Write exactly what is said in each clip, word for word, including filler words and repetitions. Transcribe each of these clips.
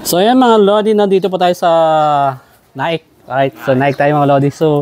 So ayan mga Lodi, nandito po tayo sa Nike. Alright, so Nike tayo mga Lodi. So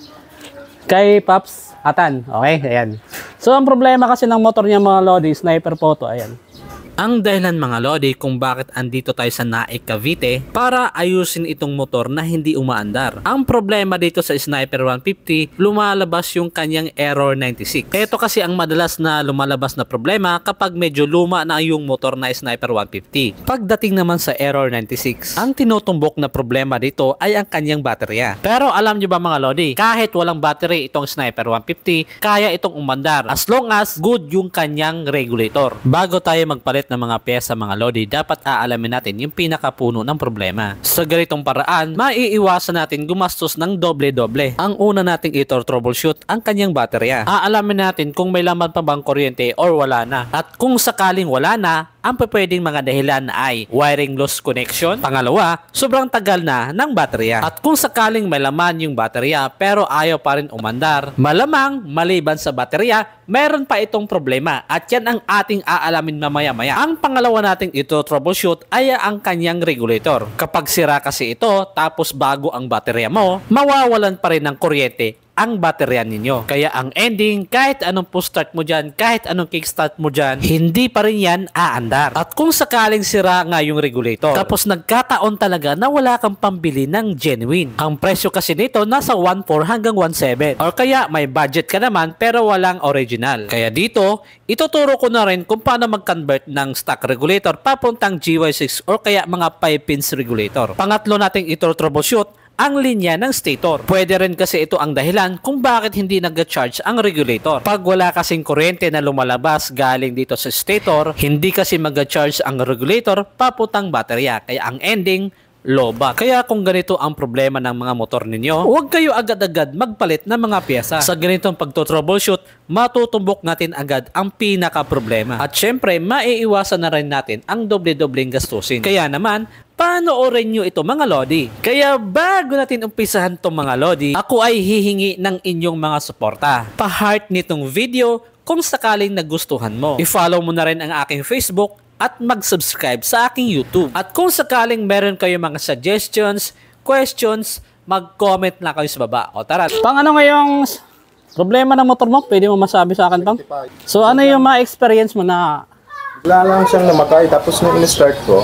kay Pops Atan. Okay, ayan. So ang problema kasi ng motor niya mga Lodi, Sniper Photo, ayan. Ang dahilan mga Lodi kung bakit andito tayo sa Nike Cavite para ayusin itong motor na hindi umaandar. Ang problema dito sa Sniper one fifty, lumalabas yung kanyang error ninety-six. Ito kasi ang madalas na lumalabas na problema kapag medyo luma na yung motor na Sniper one fifty. Pagdating naman sa error ninety-six, ang tinutumbok na problema dito ay ang kanyang baterya. Pero alam nyo ba mga Lodi, kahit walang battery itong Sniper one fifty, kaya itong umandar as long as good yung kanyang regulator. Bago tayo magpalit ng mga pyesa mga Lodi, dapat aalamin natin yung pinakapuno ng problema. Sa ganitong paraan, maiiwasan natin gumastos ng doble-doble. Ang una nating ito troubleshoot ang kanyang baterya. Aalamin natin kung may laman pa bang kuryente or wala na. At kung sakaling wala na, ang pwedeng mga dahilan ay wiring loss connection. Pangalawa, sobrang tagal na ng baterya. At kung sakaling may laman yung baterya pero ayaw pa rin umandar, malamang maliban sa baterya, meron pa itong problema. At yan ang ating aalamin mamaya-maya. Ang pangalawa nating ito troubleshoot ay ang kanyang regulator. Kapag sira kasi ito tapos bago ang baterya mo, mawawalan pa rin ng kuryente ang baterya ninyo. Kaya ang ending, kahit anong push start mo dyan, kahit anong kickstart mo dyan, hindi pa rin yan aandar. At kung sakaling sira nga yung regulator, tapos nagkataon talaga na wala kang pambili ng genuine. Ang presyo kasi nito nasa one four hanggang one seven. Or kaya may budget ka naman pero walang original. Kaya dito, ituturo ko na rin kung paano mag-convert ng stock regulator papuntang G Y six or kaya mga five pins regulator. Pangatlo nating ito troubleshoot ang linya ng stator. Pwede rin kasi ito ang dahilan kung bakit hindi nag-charge ang regulator. Pag wala kasing kuryente na lumalabas galing dito sa stator, hindi kasi mag-charge ang regulator papuntang baterya. Kaya ang ending, lobat. Kaya kung ganito ang problema ng mga motor ninyo, huwag kayo agad-agad magpalit ng mga pyesa. Sa ganitong pagto-troubleshoot, matutumbok natin agad ang pinaka-problema. At syempre, maiiwasan na rin natin ang doble-dobleng gastusin. Kaya naman, panoorin nyo ito mga Lodi. Kaya bago natin umpisahan itong mga Lodi, ako ay hihingi ng inyong mga suporta. Pa-heart nitong video kung sakaling nagustuhan mo. I-follow mo na rin ang aking Facebook at mag-subscribe sa aking YouTube. At kung sakaling meron kayo mga suggestions, questions, mag-comment na kayo sa baba. O tara. Pang ano ngayong problema ng motor mo? Pwede mo masabi sa akin, Pang? So ano yung ma-experience mo na wala lang siyang namatay, tapos nung in-start ko,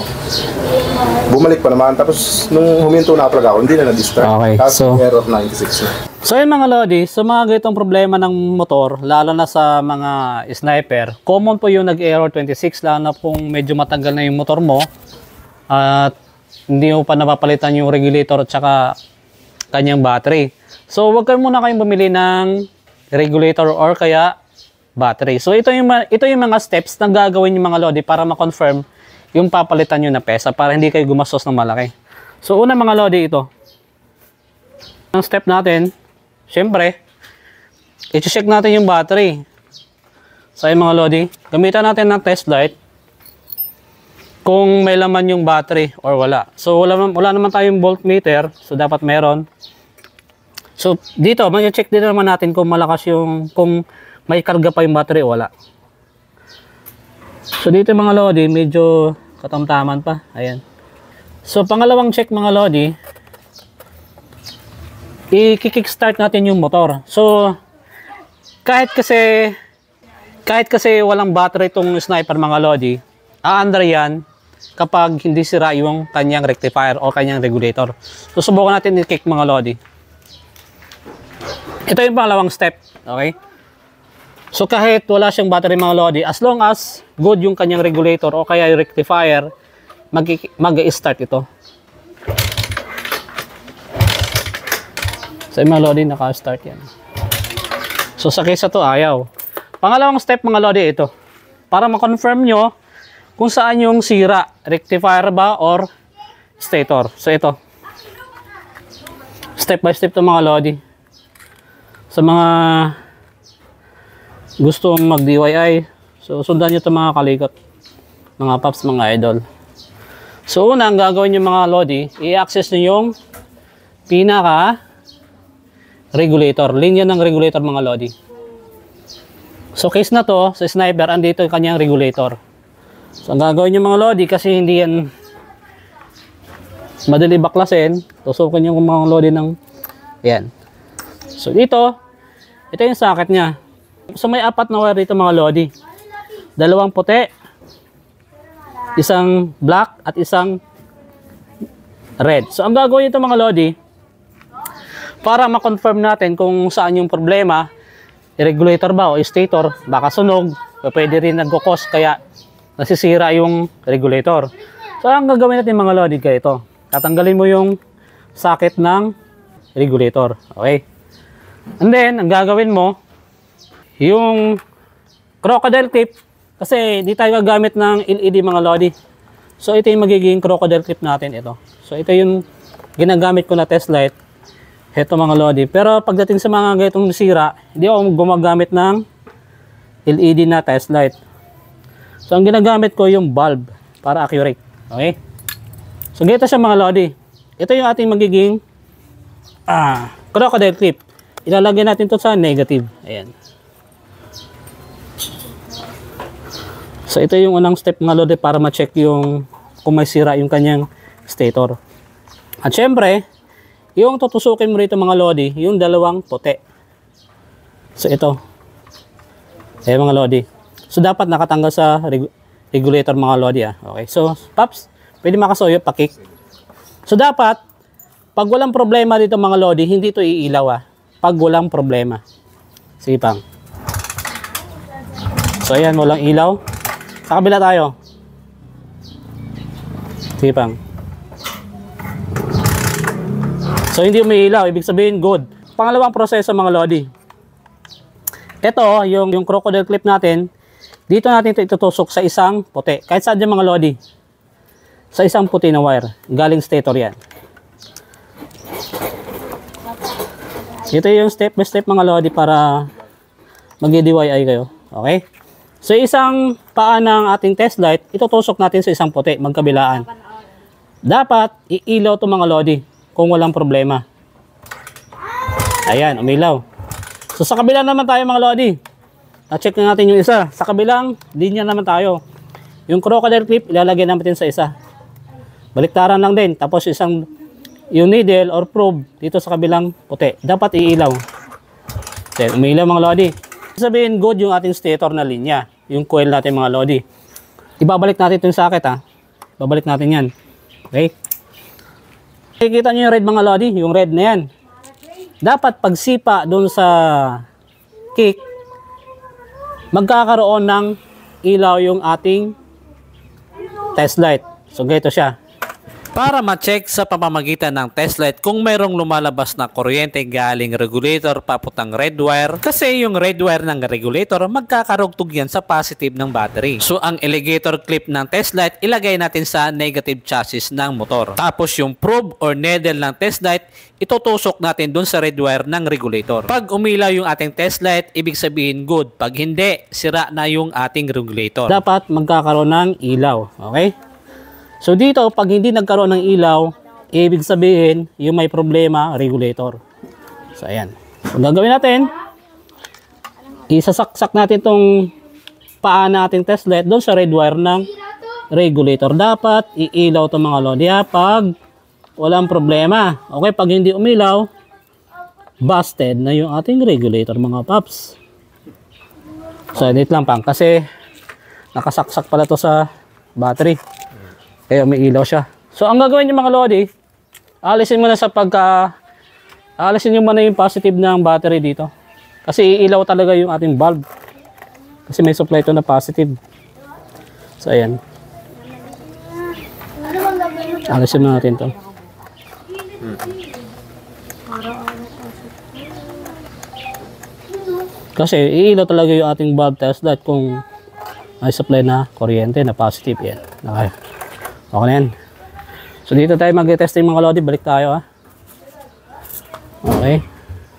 bumalik pa naman, tapos nung huminto na talaga ako, hindi na na-start. Okay, tapos so error ninety-six na. So yun mga Lodi, sa mga ganitong problema ng motor, lalo na sa mga sniper, common po yung nag-error twenty-six, lalo na kung medyo matagal na yung motor mo at hindi mo pa napapalitan yung regulator at saka kanyang battery. So wag kayo muna kayong bumili ng regulator or kaya battery. So ito yung ito yung mga steps na gagawin yung mga Lodi para ma-confirm yung papalitan nyo na pesa para hindi kayo gumastos ng malaki. So una mga Lodi, ito ang step natin, syempre i-check natin yung battery. So ayun mga Lodi, gamitan natin ng test light kung may laman yung battery or wala. So wala, wala naman tayong voltmeter, so dapat meron. So dito, mag-check din naman natin kung malakas yung, kung may karga pa yung battery o wala. So dito mga Lodi, medyo katamtaman pa. Ayan. So pangalawang check mga Lodi, i-kickstart natin yung motor. So kahit kasi kahit kasi walang battery itong sniper mga Lodi, aandar yan kapag hindi sira yung kanyang rectifier o kanyang regulator. So subukan natin i-kick mga Lodi. Ito yung pangalawang step. Okay? So kahit wala siyang battery mga Lodi, as long as good yung kanyang regulator o kaya yung rectifier, mag-i-start ito. So mga Lodi, naka-start yan. So sa case to ayaw. Pangalawang step mga Lodi, ito. Para ma-confirm nyo kung saan yung sira, rectifier ba or stator. So ito. Step by step to mga Lodi. Sa mga gustong mag D I Y, so sundan nyo ito mga kalikot, mga paps, mga idol. So una, ang gagawin nyo mga Lodi, i-access nyo yung pinaka regulator, linya ng regulator mga Lodi. So case na to, sa sniper, andito yung kanyang regulator. So ang gagawin nyo mga Lodi, kasi hindi yan madali baklasin, tusukin yung mga lodi ng, yan. So dito, ito yung socket niya. So may apat na wire dito mga lodi. Dalawang puti, isang black at isang red. So ang gagawin ito mga lodi, para ma-confirm natin kung saan yung problema, regulator ba o stator, baka sunog, pwede rin nagkukos kaya nasisira yung regulator. So ang gagawin natin mga lodi kaya ito, tatanggalin mo yung socket ng regulator. Okay? And then, ang gagawin mo, yung crocodile clip, kasi di tayo gagamit ng L E D mga lodi. So ito yung magiging crocodile clip natin ito. So ito yung ginagamit ko na test light. Ito mga lodi. Pero pagdating sa mga ganitong sira, hindi ako gumagamit ng L E D na test light. So ang ginagamit ko yung bulb para accurate. Okay? So ganito siya mga lodi. Ito yung ating magiging ah, crocodile clip. Ilalagay natin to sa negative. Ayan. So ito yung unang step mga lodi para ma-check yung kung may sira yung kanyang stator. At syempre, yung tutusukin mo rito mga lodi, yung dalawang puti. So ito. Ayan mga lodi. So dapat nakatanggal sa reg regulator mga lodi ah. Okay. So paps, pwede makasuyo pakik. So dapat pag walang problema dito mga lodi, hindi ito iilaw ah. Pag walang problema. Sige pang. So ayan, walang ilaw. Sa kabila tayo. Sige pang. So hindi umiilaw, ibig sabihin good. Pangalawang proseso mga lodi. Ito, yung, yung crocodile clip natin, dito natin ito itutusok sa isang puti. Kahit saan dyan mga lodi. Sa isang puti na wire. Galing stator yan. Ito yung step by step mga lodi para mag-D I Y kayo. Okay? So isang paa ng ating test light, itutusok natin sa isang puti, magkabilaan. Dapat iilaw ito mga lodi kung walang problema. Ayan, umilaw. So sa kabila naman tayo mga lodi. Na-check na natin yung isa. Sa kabilang linya naman tayo. Yung crocodile clip, ilalagay natin sa isa. Baliktaran lang din. Tapos isang yung needle or probe dito sa kabilang puti. Dapat iilaw. Then, umilaw mga lodi. Sabihin good yung ating stator na linya. Yung coil natin mga lodi. Ibabalik natin itong socket ha. Ibabalik natin yan. Okay. Nakikita nyo yung red mga lodi. Yung red na yan. Dapat pagsipa doon sa kick, magkakaroon ng ilaw yung ating test light. So ganito siya. Para ma-check sa pamamagitan ng test light kung mayroong lumalabas na kuryente galing regulator papuntang red wire, kasi yung red wire ng regulator magkakarugtog yan sa positive ng battery. So ang alligator clip ng test light ilagay natin sa negative chassis ng motor. Tapos yung probe or needle ng test light itutusok natin dun sa red wire ng regulator. Pag umilaw yung ating test light, ibig sabihin good. Pag hindi, sira na yung ating regulator. Dapat magkakaroon ng ilaw. Okay? So dito, pag hindi nagkaroon ng ilaw, ibig sabihin, yung may problema, regulator. So ayan. So gagawin natin, isasaksak natin itong paa na ating test light doon sa red wire ng regulator. Dapat iilaw itong mga lodi pag walang problema. Okay, pag hindi umilaw, busted na yung ating regulator mga paps. So edit lang pang kasi nakasaksak pala to sa battery. Kaya may ilaw siya. So ang gagawin niyo mga lodi, alisin mo na sa pagka alisin niyo muna yung positive ng battery dito. Kasi iilaw talaga yung ating bulb. Kasi may supply ito na positive. So ayan. Alisin na natin to. Kasi iilaw talaga yung ating bulb test light kung may supply na kuryente na positive yan. Okay. Okay na yan. So dito tayo mag-testing mga lodi. Balik tayo ha. Okay.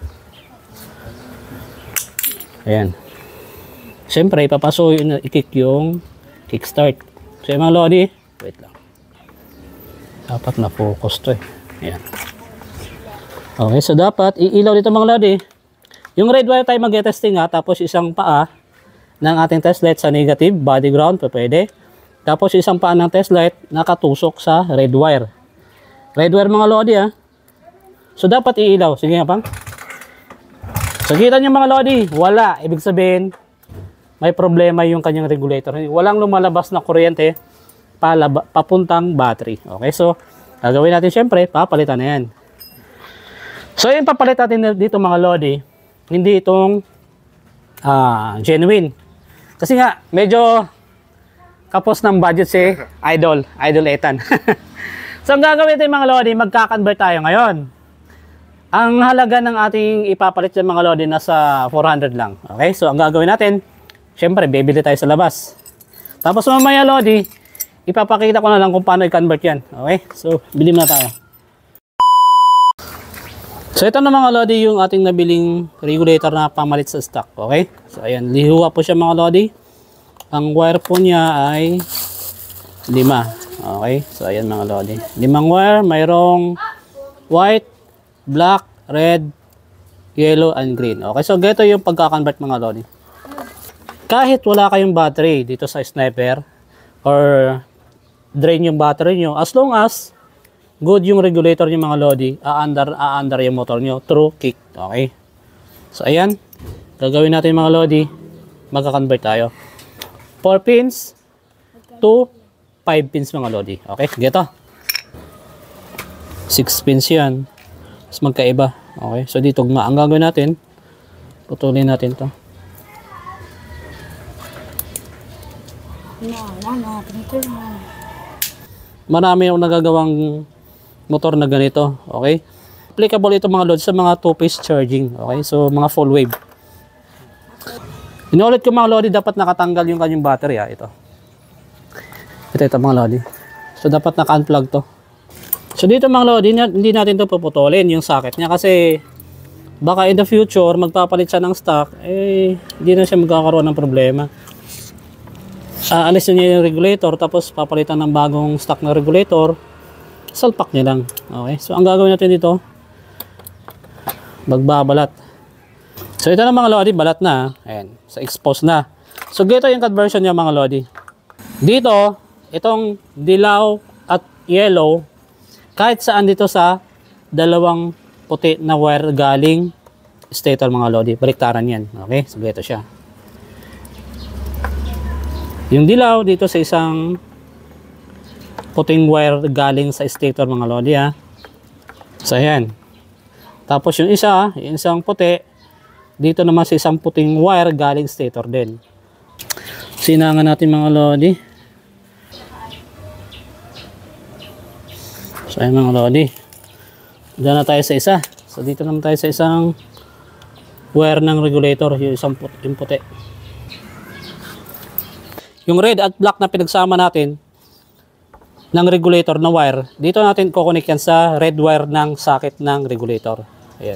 Ayan. Siyempre ipapasuyo na i-kick yung kickstart. So yung mga lodi. Wait lang. Dapat na focus to eh. Ayan. Okay. So dapat iilaw dito mga lodi. Yung red wire tayo mag-testing ha. Tapos isang paa ng ating test light sa negative. Body ground. Pwede. Tapos isang paa ng test light nakatusok sa red wire. Red wire mga lodi ah. So dapat iilaw. Sige nga pang. So kita nyo mga lodi, wala. Ibig sabihin, may problema yung kanyang regulator. Walang lumalabas na kuryente palaba, papuntang battery. Okay, so gagawin natin syempre, papalitan na yan. So yung papalit natin dito mga lodi, hindi itong uh, genuine. Kasi nga, medyo kapos ng budget si Idol, Idol Ethan. So ang gagawin natin mga lodi, magka-convert tayo ngayon. Ang halaga ng ating ipapalit ng mga lodi nasa four hundred lang. Okay, so ang gagawin natin, syempre, bibili tayo sa labas. Tapos mamaya lodi, ipapakita ko na lang kung paano i-convert yan. Okay, so bili na tayo. So ito na mga lodi yung ating nabiling regulator na pamalit sa stock. Okay, so ayan, lihuwa po siya mga lodi. Ang wire po niya ay lima. Okay, so ayan mga lodi. Limang wire, mayroong white, black, red, yellow, and green. Okay, so ganito yung pagka-convert mga lodi. Kahit wala kayong battery dito sa sniper or drain yung battery nyo, as long as good yung regulator nyo mga lodi, aandar, aandar yung motor nyo through kick. Okay, so ayan, gagawin natin mga lodi, magka-convert tayo. four pins to five pins mga lodi. Okay, geto. six pins yan. Mas magkaiba. Okay, so dito nga ang gagawin natin, putulin natin to. Marami akong nagagawang motor na ganito. Okay, applicable ito mga lods sa mga two phase charging. Okay, so mga full wave. Inulit ko mga lodi, dapat nakatanggal yung kanyang battery ha. Ito ito, ito mga lodi, so dapat naka-unplug to. So dito mga lodi, hindi natin to puputulin yung socket niya kasi baka in the future magpapalit siya ng stock, eh hindi na siya magkakaroon ng problema. Aalis uh, niya yung regulator, tapos papalitan ng bagong stock na regulator, salpak niya lang. Okay, so ang gagawin natin dito, magbabalat. So ito na mga lodi, balat na. Ayan, sa expose na. So dito yung conversion niya mga lodi. Dito, itong dilaw at yellow, kahit saan dito sa dalawang puti na wire galing stator mga lodi, baliktaran yan. Okay, so dito siya. Yung dilaw dito sa isang puting wire galing sa stator mga lodi ha. So ayan. Tapos yung isa, yung isang puti, dito naman sa isang puting wire galing stator din. Sinangan natin mga lodi. So ayan mga lodi, diyan na tayo sa isa. So dito naman tayo sa isang wire ng regulator, yung isang puti, yung puti. Yung red at black na pinagsama natin ng regulator na wire, dito natin kukunik yan sa red wire ng socket ng regulator. Ayan.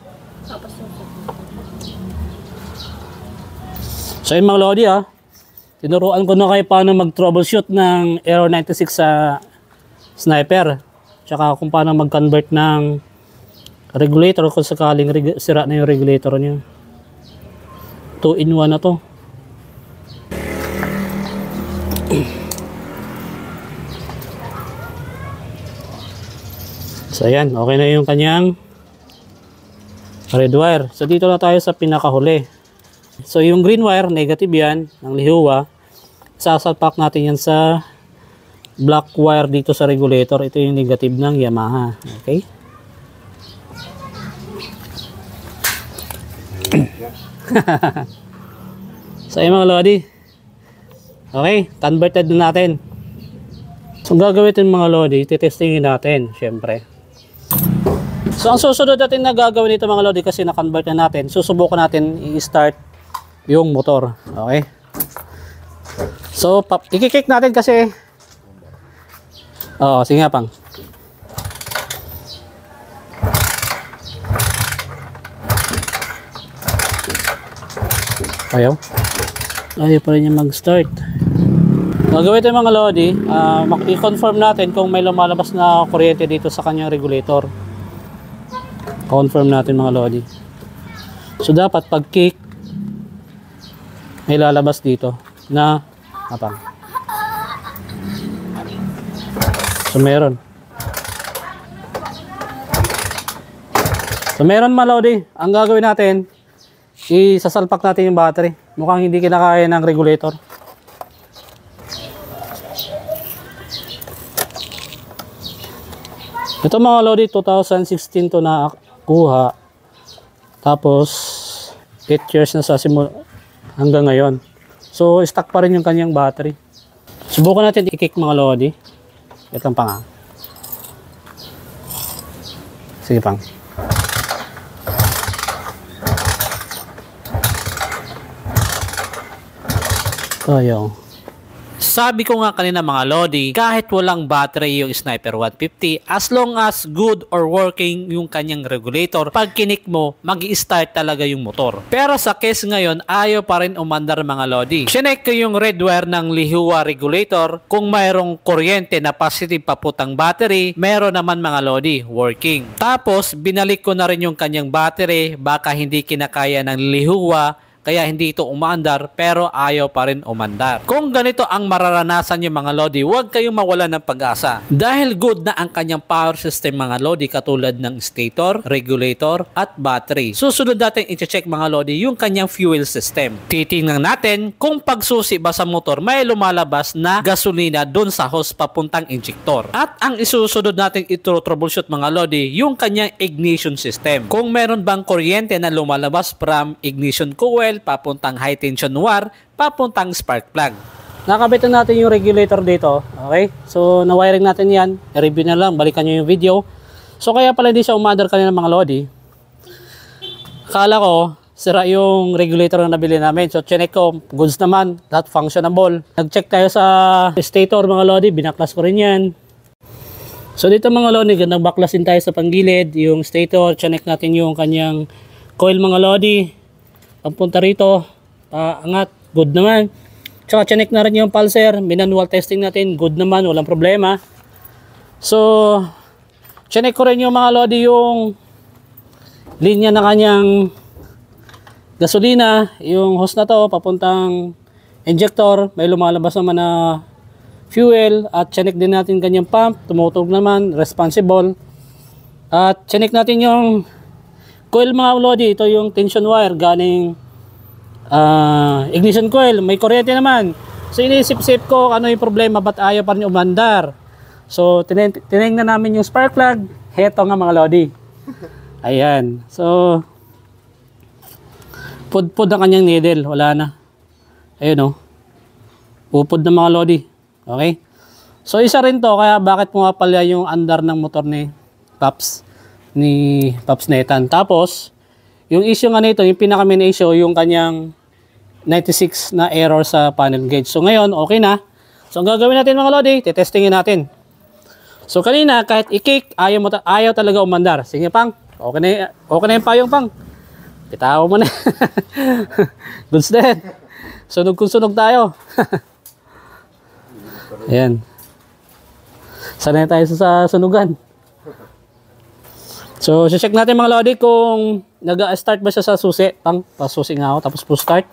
So yun mga lodi ha, tinuruan ko na kayo paano mag troubleshoot ng Aero ninety-six sa sniper, tsaka kung paano mag convert ng regulator kung sakaling sira na yung regulator niya. two in one na to. So ayan, okay na yung kanyang red wire. So dito na tayo sa pinakahuli. So yung green wire, negative yan ng lihuwa. Sasalpak natin yan sa black wire dito sa regulator. Ito yung negative ng Yamaha. Okay? So ayun mga lodi, okay, converted na natin. So gagawin natin mga lodi, titestingin natin syempre. So ang susunod natin na gagawin dito mga lodi, kasi na-convert na natin, susubukan natin i-start yung motor. Okay, so i-kick natin kasi oo, sige nga pang. Ayaw ayaw pa rin niya mag-start. Gagawin ito mga lodi, uh, i-confirm natin kung may lumalabas na kuryente dito sa kanyang regulator. Confirm natin mga lodi. So dapat pag kick, may lalabas dito na apang. So meron. So meron mga Lodi, ang gagawin natin, isasalpak natin yung battery. Mukhang hindi kinakaya ng regulator. Ito mga Lodi, two thousand sixteen to na kuha. Tapos eight years na sa simula hanggang ngayon. So stuck pa rin yung kanyang battery. Subukan natin i-kick mga Lodi. Ito pa nga. Sige pang. So yung Sabi ko nga kanina mga Lodi, kahit walang battery yung Sniper one fifty, as long as good or working yung kanyang regulator, pag kinik mo, mag-i-start talaga yung motor. Pero sa case ngayon, ayaw pa rin umandar mga Lodi. Chinek ko yung red wire ng Lihua regulator, kung mayroong kuryente na positive paputang battery, meron naman mga Lodi, working. Tapos, binalik ko na rin yung kanyang battery, baka hindi kinakaya ng Lihua, kaya hindi ito umaandar pero ayaw pa rin umandar. Kung ganito ang mararanasan yung mga Lodi, huwag kayong mawalan ng pag-asa. Dahil good na ang kanyang power system mga Lodi katulad ng stator, regulator at battery. Susunod natin i-check mga Lodi yung kanyang fuel system. Titingnan natin kung pagsusi ba sa motor may lumalabas na gasolina dun sa hose papuntang injector. At ang isusunod natin ito-troubleshoot mga Lodi yung kanyang ignition system. Kung meron bang kuryente na lumalabas from ignition coil papuntang high tension wire, papuntang spark plug. Nakabitan natin yung regulator dito. Okay? So, na-wiring natin yan. I-review na lang. Balikan nyo yung video. So, kaya pala hindi siya umaandar kanina mga Lodi. Akala ko, sira yung regulator na nabili namin. So, chinek ko. Goods naman. That functionable. Nag-check tayo sa stator mga Lodi. Binaklas ko rin yan. So, dito mga Lodi, nagbaklasin tayo sa panggilid. Yung stator, chinek natin yung kanyang coil mga Lodi. Pagpunta rito, uh, angat, good naman. Tsaka chinek na rin yung pulser, manual testing natin, good naman, walang problema. So, chinek ko rin yung mga Lodi yung linya na kanyang gasolina, yung hose na to, papuntang injector, may lumalabas naman na fuel, at chinek din natin kanyang pump, tumutog naman, responsible. At chinek natin yung coil mga Lodi, ito yung tension wire ganing uh, ignition coil, may kuryente naman. So inisip-sip ko ano yung problema, ba't ayaw pa rin umandar. So tinignan namin yung spark plug, heto nga mga Lodi. Ayan, so pud-pud ang kanyang needle, wala na. Ayun o, upod na mga Lodi. Okay, so isa rin to kaya bakit pumapalya yung andar ng motor ni Paps ni Paps Netan. Tapos yung issue nga nito, yung pinaka main issue, yung kanyang ninety-six na error sa panel gauge. So ngayon okay na. So ang gagawin natin mga Lodi, titestingin natin. So kanina kahit i-kick, ayaw, mo ta ayaw talaga umandar. Sige pang, okay na, okay na yung payong pang. Bitaw mo na. Goods din. Sunog kung sunog tayo. Ayan. Sanay tayo sa sunugan. So, check natin mga Lodi kung nag-start ba siya sa susi. Pang, pasusi nga ako, tapos push start.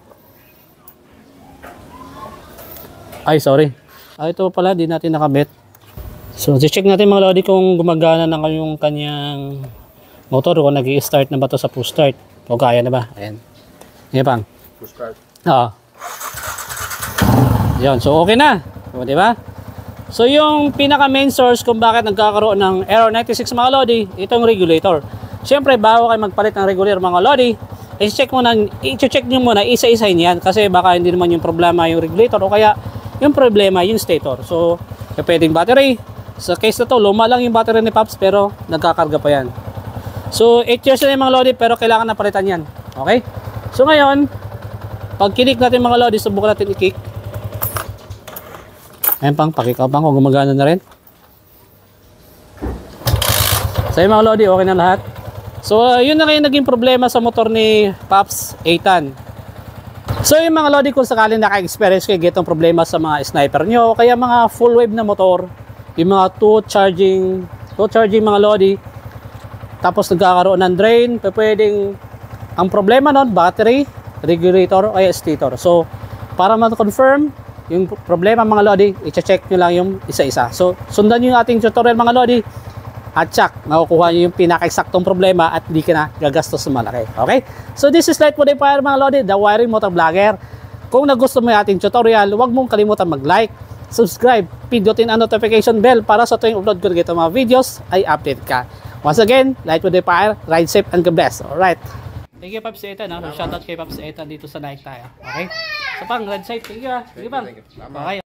Ay, sorry. Ah, ito pala, di natin nakabit. So, check natin mga Lodi kung gumagana na yung kanyang motor, kung nag-i-start na ba ito sa push start. O kaya na ba? Ayan. Ayan pang. Push start. Oo. Yan, so okay na. O, diba? So yung pinaka main source kung bakit nagkakaroon ng error ninety-six mga Lodi, itong regulator. Siyempre bago kayo magpalit ng regulator mga Lodi, i-check mo na, i-check niyo muna isa-isa niyan kasi baka hindi naman yung problema yung regulator o kaya yung problema yung stator. So pwedeng battery. Sa case na to, luma lang yung battery ni Paps pero nagkakarga pa yan. So eight years na yung mga Lodi pero kailangan na palitan yan. Okay? So ngayon, pag kinik natin mga Lodi, subukan natin i-kick. Ayan pang, pakikaw pang kung gumagana na rin. So yung mga Lodi, okay na lahat. So uh, yun na kayo naging problema sa motor ni Paps Eitan. So yung mga Lodi, kung sakaling naka-experience kayo itong problema sa mga sniper nyo, kaya mga full wave na motor, yung mga two charging, two charging mga Lodi, tapos nagkakaroon ng drain, pwedeng, ang problema nun, battery, regulator, o stator. So para ma-confirm yung problema mga Lodi, i-check nyo lang yung isa-isa. So sundan nyo yung ating tutorial mga Lodi. at tsak, makukuha nyo yung pinaka-eksaktong problema at di ka na gagastos sa malaki. Okay? So this is Light Modifier mga Lodi, the wiring motor vlogger. Kung nagustuhan mo yung ating tutorial, huwag mong kalimutan mag-like, subscribe, pindutin ang notification bell para sa tuwing upload ko dito mga videos ay update ka. Once again, Light Modifier, ride safe and God bless. Alright. Thank you, Pops Ethan. No? Shoutout kay Pops Ethan dito sa Nike tayo. Okay? So pang, ride safe. Thank you. Sige pang. Okay.